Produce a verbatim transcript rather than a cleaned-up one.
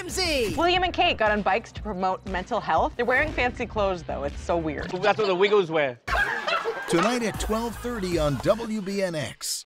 whimsy. William and Kate got on bikes to promote mental health. They're wearing fancy clothes, though. It's so weird. That's what the Wiggles wear. Tonight at twelve thirty on W B N X.